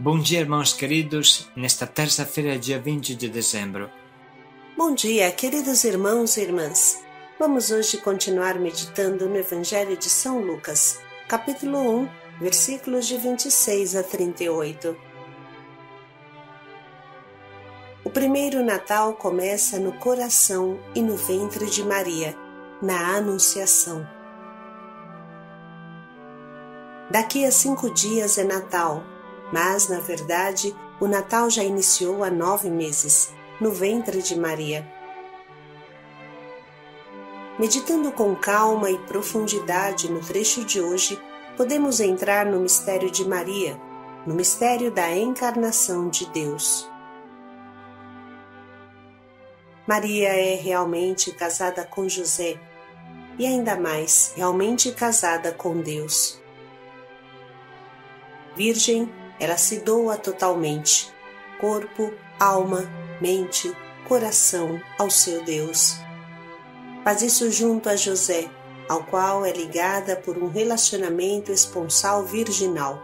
Bom dia, irmãos queridos, nesta terça-feira, dia 20 de dezembro. Bom dia, queridos irmãos e irmãs. Vamos hoje continuar meditando no Evangelho de São Lucas, capítulo 1, versículos de 26 a 38. O primeiro Natal começa no coração e no ventre de Maria, na Anunciação. Daqui a 5 dias é Natal, mas, na verdade, o Natal já iniciou há 9 meses, no ventre de Maria. Meditando com calma e profundidade no trecho de hoje, podemos entrar no mistério de Maria, no mistério da encarnação de Deus. Maria é realmente casada com José, e ainda mais, realmente casada com Deus. Virgem, ela se doa totalmente, corpo, alma, mente, coração ao seu Deus. Faz isso junto a José, ao qual é ligada por um relacionamento esponsal virginal.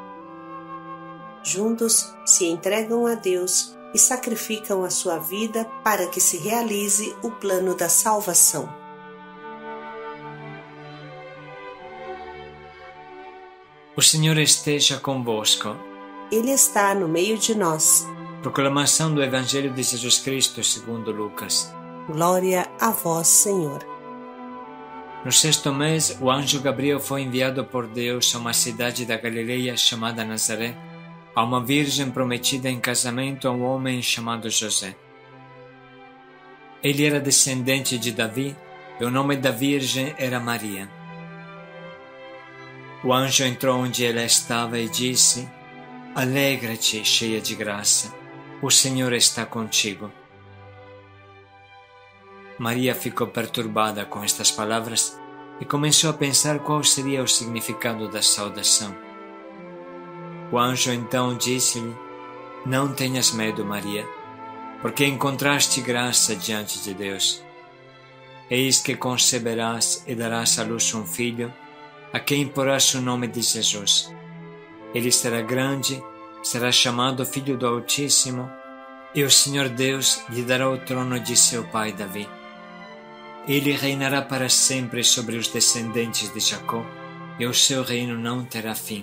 Juntos se entregam a Deus e sacrificam a sua vida para que se realize o plano da salvação. O Senhor esteja convosco. Ele está no meio de nós. Proclamação do Evangelho de Jesus Cristo segundo Lucas. Glória a vós, Senhor. No 6º mês, o anjo Gabriel foi enviado por Deus a uma cidade da Galileia chamada Nazaré, a uma virgem prometida em casamento a um homem chamado José. Ele era descendente de Davi e o nome da virgem era Maria. O anjo entrou onde ela estava e disse: Alegra-te, cheia de graça, o Senhor está contigo. Maria ficou perturbada com estas palavras e começou a pensar qual seria o significado da saudação. O anjo então disse-lhe: Não tenhas medo, Maria, porque encontraste graça diante de Deus. Eis que conceberás e darás à luz um filho, a quem porás o nome de Jesus. Ele será grande, será chamado Filho do Altíssimo, e o Senhor Deus lhe dará o trono de seu pai Davi. Ele reinará para sempre sobre os descendentes de Jacó, e o seu reino não terá fim.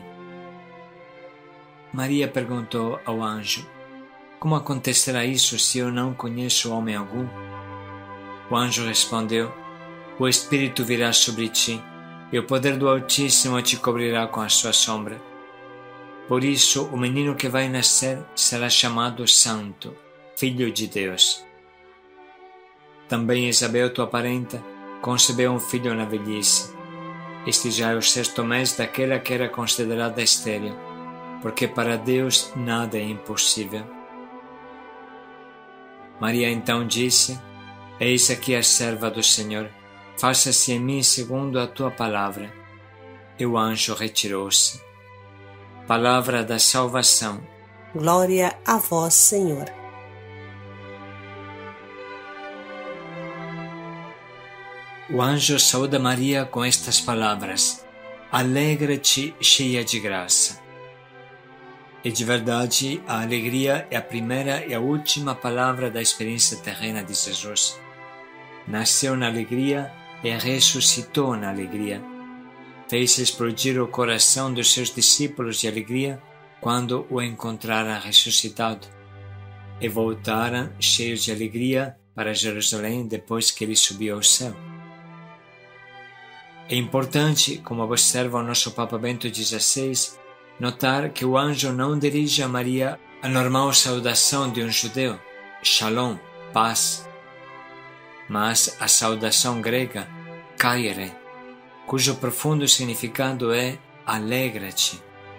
Maria perguntou ao anjo: Como acontecerá isso se eu não conheço homem algum? O anjo respondeu: O Espírito virá sobre ti, e o poder do Altíssimo te cobrirá com a sua sombra. Por isso, o menino que vai nascer será chamado Santo, Filho de Deus. Também Isabel, tua parenta, concebeu um filho na velhice. Este já é o 6º mês daquela que era considerada estéril, porque para Deus nada é impossível. Maria então disse: Eis aqui a serva do Senhor, faça-se em mim segundo a tua palavra. E o anjo retirou-se. Palavra da salvação. Glória a vós, Senhor. O anjo saúda Maria com estas palavras: Alegra-te, cheia de graça. E de verdade, a alegria é a primeira e a última palavra da experiência terrena de Jesus. Nasceu na alegria e ressuscitou na alegria. Fez explodir o coração dos seus discípulos de alegria quando o encontraram ressuscitado, e voltaram cheios de alegria para Jerusalém depois que ele subiu ao céu. É importante, como observa o nosso Papa Bento XVI, notar que o anjo não dirige a Maria a normal saudação de um judeu, Shalom, paz, mas a saudação grega, Kyrie, cujo profundo significado é alegra-te.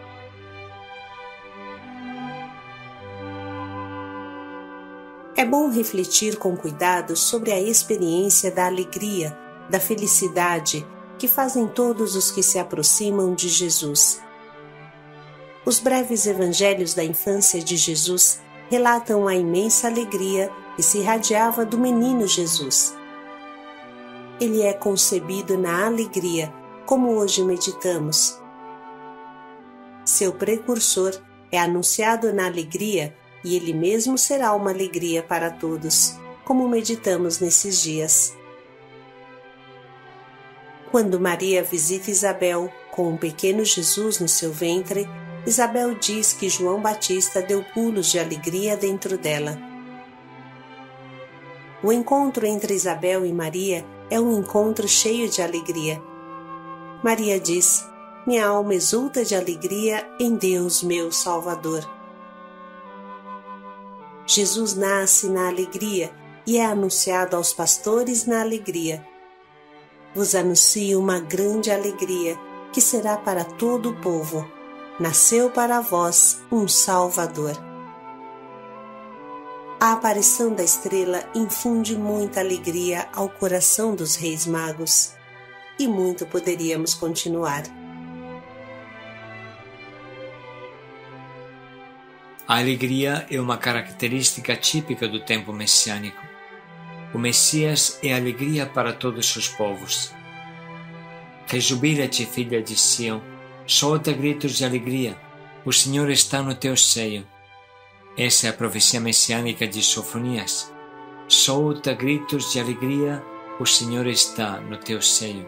É bom refletir com cuidado sobre a experiência da alegria, da felicidade que fazem todos os que se aproximam de Jesus. Os breves evangelhos da infância de Jesus relatam a imensa alegria que se irradiava do menino Jesus. Ele é concebido na alegria, como hoje meditamos. Seu precursor é anunciado na alegria e ele mesmo será uma alegria para todos, como meditamos nesses dias. Quando Maria visita Isabel com um pequeno Jesus no seu ventre, Isabel diz que João Batista deu pulos de alegria dentro dela. O encontro entre Isabel e Maria é um encontro cheio de alegria. Maria diz: minha alma exulta de alegria em Deus, meu Salvador. Jesus nasce na alegria e é anunciado aos pastores na alegria. Vos anuncio uma grande alegria, que será para todo o povo. Nasceu para vós um Salvador. A aparição da estrela infunde muita alegria ao coração dos reis magos. E muito poderíamos continuar. A alegria é uma característica típica do tempo messiânico. O Messias é alegria para todos os povos. Rejubila-te, filha de Sião, solta gritos de alegria, o Senhor está no teu seio. Essa é a profecia messiânica de Sofonias. Solta gritos de alegria, o Senhor está no teu seio.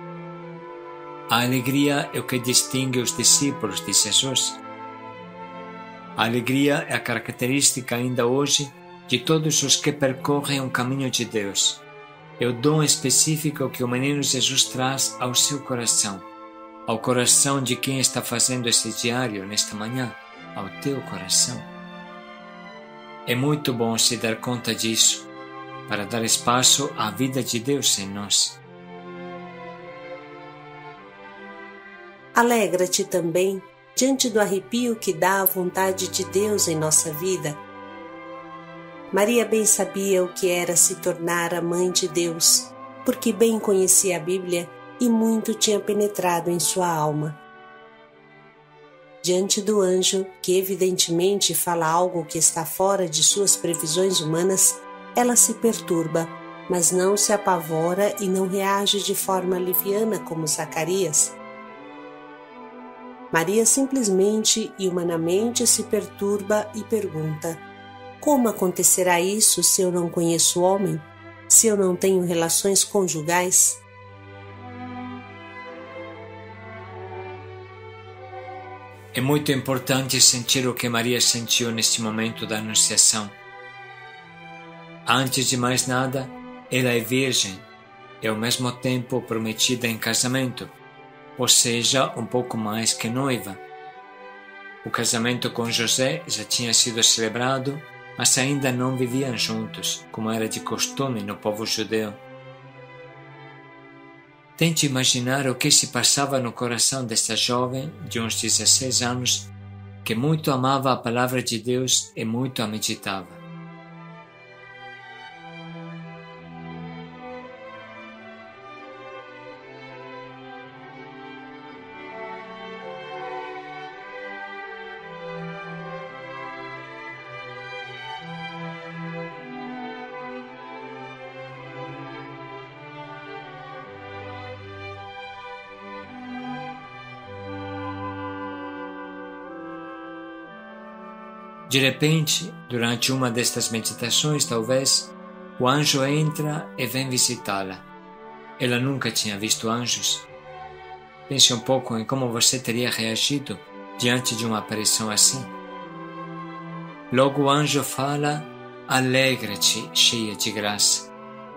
A alegria é o que distingue os discípulos de Jesus. A alegria é a característica ainda hoje de todos os que percorrem o caminho de Deus. É o dom específico que o menino Jesus traz ao seu coração, ao coração de quem está fazendo esse diário nesta manhã, ao teu coração. É muito bom se dar conta disso, para dar espaço à vida de Deus em nós. Alegra-te também diante do arrepio que dá a vontade de Deus em nossa vida. Maria bem sabia o que era se tornar a mãe de Deus, porque bem conhecia a Bíblia e muito tinha penetrado em sua alma. Diante do anjo, que evidentemente fala algo que está fora de suas previsões humanas, ela se perturba, mas não se apavora e não reage de forma liviana como Zacarias. Maria simplesmente e humanamente se perturba e pergunta: como acontecerá isso se eu não conheço o homem? Se eu não tenho relações conjugais? É muito importante sentir o que Maria sentiu neste momento da anunciação. Antes de mais nada, ela é virgem e ao mesmo tempo prometida em casamento, ou seja, um pouco mais que noiva. O casamento com José já tinha sido celebrado, mas ainda não viviam juntos, como era de costume no povo judeu. Tente imaginar o que se passava no coração desta jovem de uns 16 anos, que muito amava a palavra de Deus e muito a meditava. De repente, durante uma destas meditações, talvez, o anjo entra e vem visitá-la. Ela nunca tinha visto anjos. Pense um pouco em como você teria reagido diante de uma aparição assim. Logo o anjo fala: alegra-te, cheia de graça.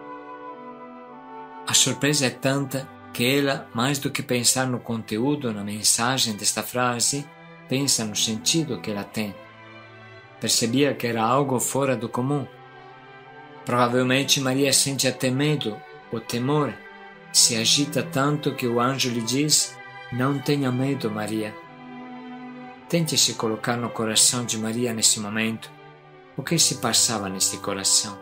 A surpresa é tanta que ela, mais do que pensar no conteúdo, na mensagem desta frase, pensa no sentido que ela tem. Percebia que era algo fora do comum. Provavelmente Maria sente até medo ou temor. Se agita tanto que o anjo lhe diz: não tenha medo, Maria. Tente se colocar no coração de Maria nesse momento. O que se passava nesse coração?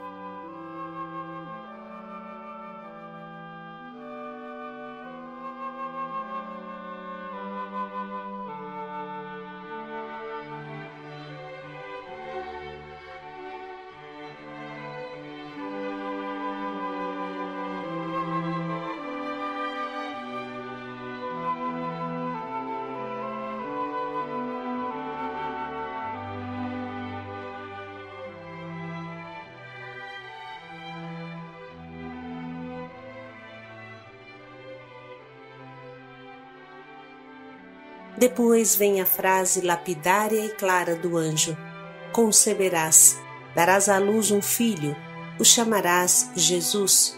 Depois vem a frase lapidária e clara do anjo: conceberás, darás à luz um filho, o chamarás Jesus.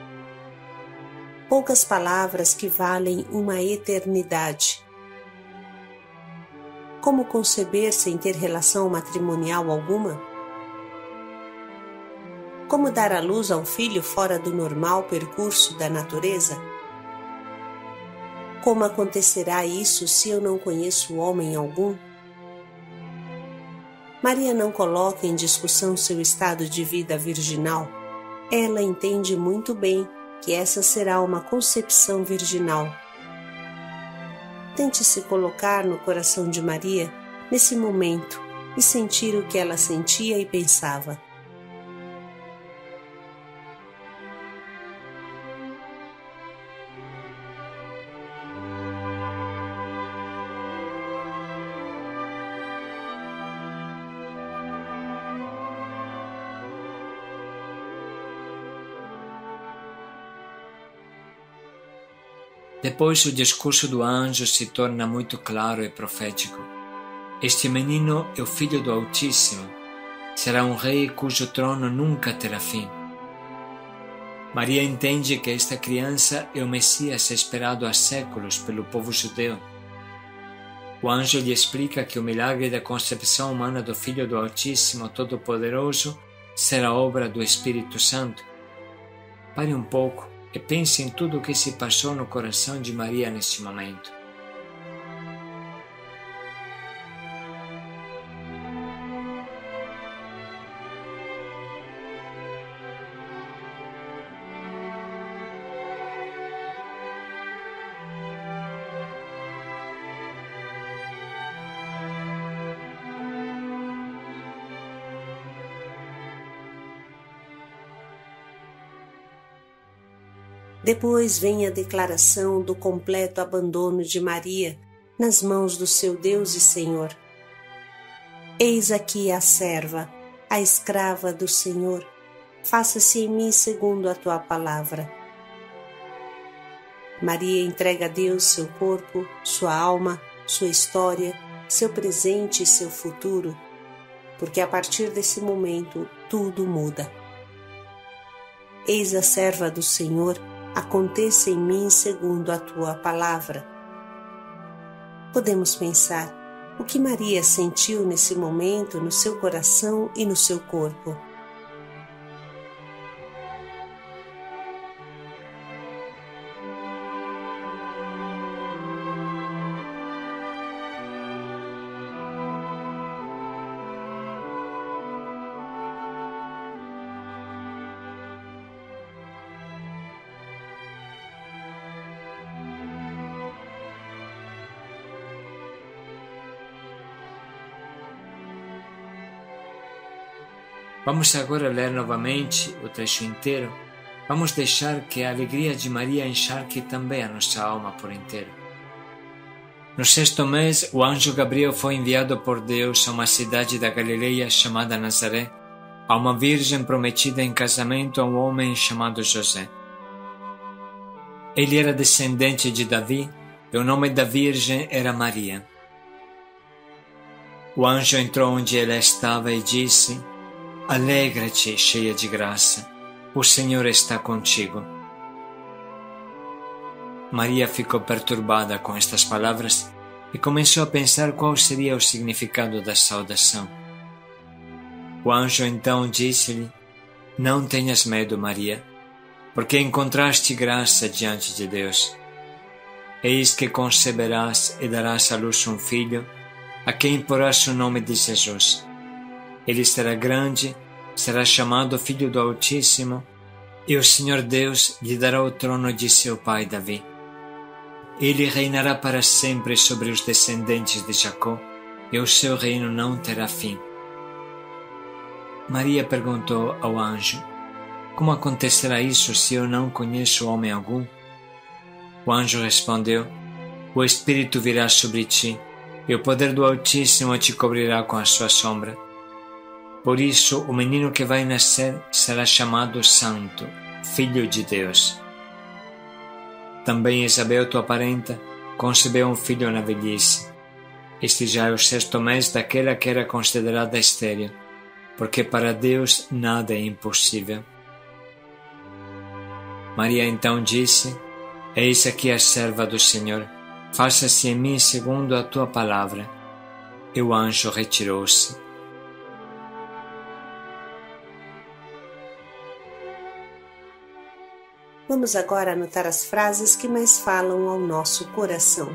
Poucas palavras que valem uma eternidade. Como conceber sem ter relação matrimonial alguma? Como dar à luz a um filho fora do normal percurso da natureza? Como acontecerá isso se eu não conheço homem algum? Maria não coloca em discussão seu estado de vida virginal. Ela entende muito bem que essa será uma concepção virginal. Tente se colocar no coração de Maria nesse momento e sentir o que ela sentia e pensava. Depois o discurso do anjo se torna muito claro e profético. Este menino é o Filho do Altíssimo. Será um rei cujo trono nunca terá fim. Maria entende que esta criança é o Messias esperado há séculos pelo povo judeu. O anjo lhe explica que o milagre da concepção humana do Filho do Altíssimo Todo-Poderoso será obra do Espírito Santo. Pare um pouco e pense em tudo o que se passou no coração de Maria nesse momento. Depois vem a declaração do completo abandono de Maria nas mãos do seu Deus e Senhor. Eis aqui a serva, a escrava do Senhor, faça-se em mim segundo a tua palavra. Maria entrega a Deus seu corpo, sua alma, sua história, seu presente e seu futuro, porque a partir desse momento tudo muda. Eis a serva do Senhor, aconteça em mim segundo a tua palavra. Podemos pensar o que Maria sentiu nesse momento no seu coração e no seu corpo. Vamos agora ler novamente o trecho inteiro. Vamos deixar que a alegria de Maria encharque também a nossa alma por inteiro. No 6º mês, o anjo Gabriel foi enviado por Deus a uma cidade da Galileia chamada Nazaré, a uma virgem prometida em casamento a um homem chamado José. Ele era descendente de Davi e o nome da virgem era Maria. O anjo entrou onde ela estava e disse: Alegra-te, cheia de graça, o Senhor está contigo. Maria ficou perturbada com estas palavras e começou a pensar qual seria o significado da saudação. O anjo então disse-lhe: Não tenhas medo, Maria, porque encontraste graça diante de Deus. Eis que conceberás e darás à luz um filho, a quem porás o nome de Jesus. Ele será grande, será chamado Filho do Altíssimo, e o Senhor Deus lhe dará o trono de seu pai Davi. Ele reinará para sempre sobre os descendentes de Jacó, e o seu reino não terá fim. Maria perguntou ao anjo: Como acontecerá isso se eu não conheço homem algum? O anjo respondeu: O Espírito virá sobre ti, e o poder do Altíssimo te cobrirá com a sua sombra. Por isso, o menino que vai nascer será chamado Santo, Filho de Deus. Também Isabel, tua parenta, concebeu um filho na velhice. Este já é o 6º mês daquela que era considerada estéril, porque para Deus nada é impossível. Maria então disse: Eis aqui a serva do Senhor, faça-se em mim segundo a tua palavra. E o anjo retirou-se. Vamos agora anotar as frases que mais falam ao nosso coração.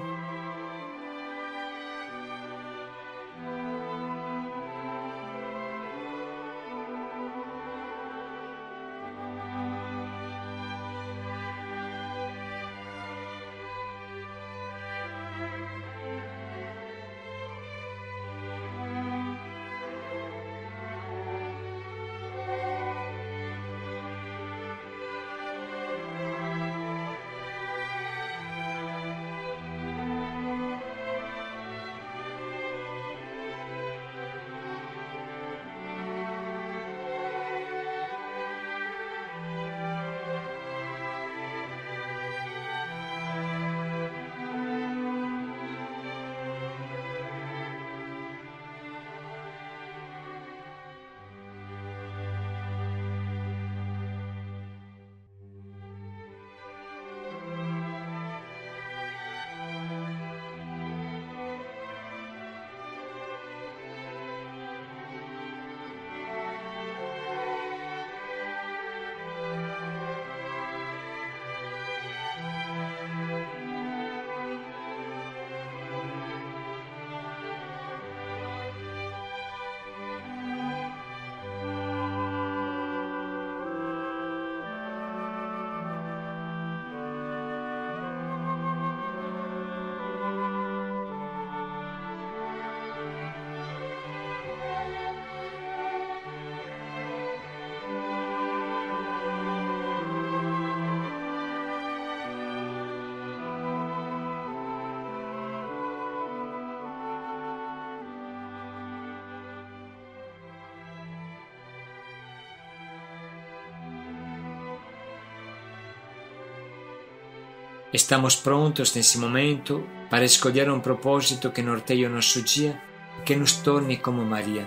Estamos prontos nesse momento para escolher um propósito que norteie o nosso dia e que nos torne como Maria.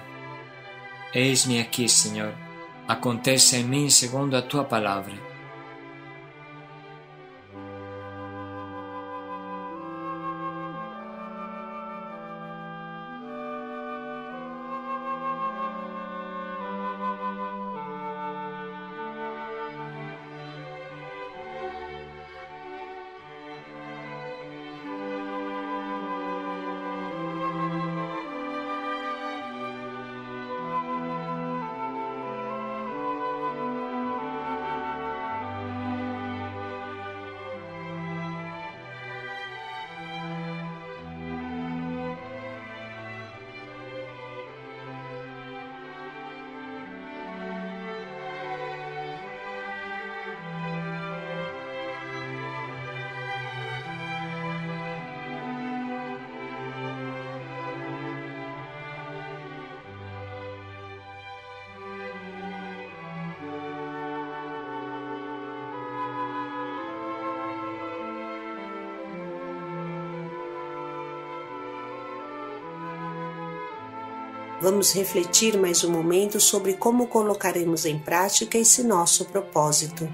Eis-me aqui, Senhor. Aconteça em mim segundo a tua palavra. Vamos refletir mais um momento sobre como colocaremos em prática esse nosso propósito.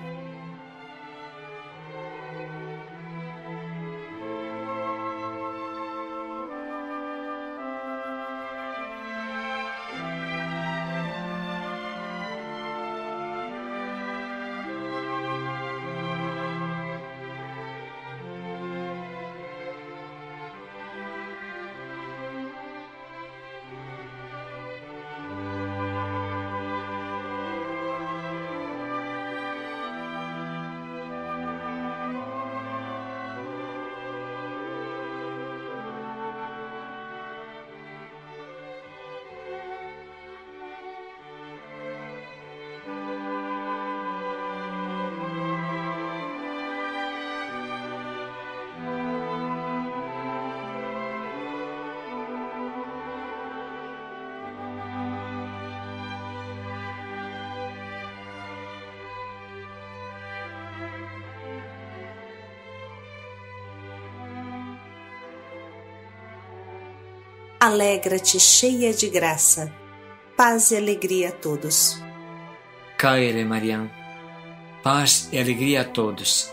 Alegra-te, cheia de graça. Paz e alegria a todos. Caere Mariam, paz e alegria a todos.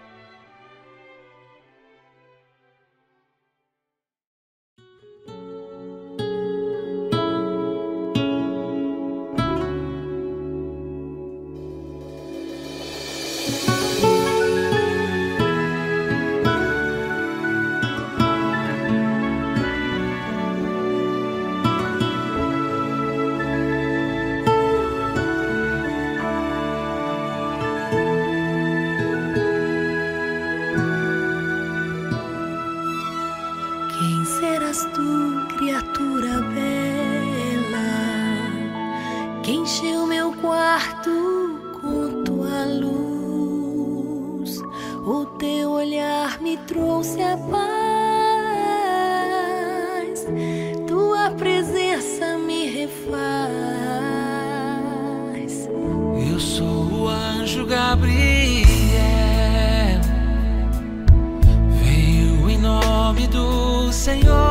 Quem serás tu, criatura bela, que encheu meu quarto com tua luz? O teu olhar me trouxe a paz, tua presença me refaz. Eu sou o anjo Gabriel, venho em nome do Senhor.